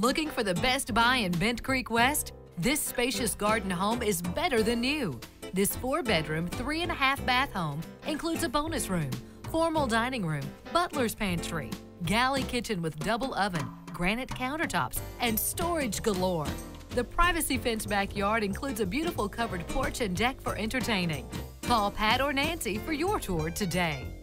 Looking for the best buy in Bent Creek West? This spacious garden home is better than new. This 4-bedroom, 3.5-bath home includes a bonus room, formal dining room, butler's pantry, galley kitchen with double oven, granite countertops, and storage galore. The privacy fenced backyard includes a beautiful covered porch and deck for entertaining. Call Pat or Nancy for your tour today.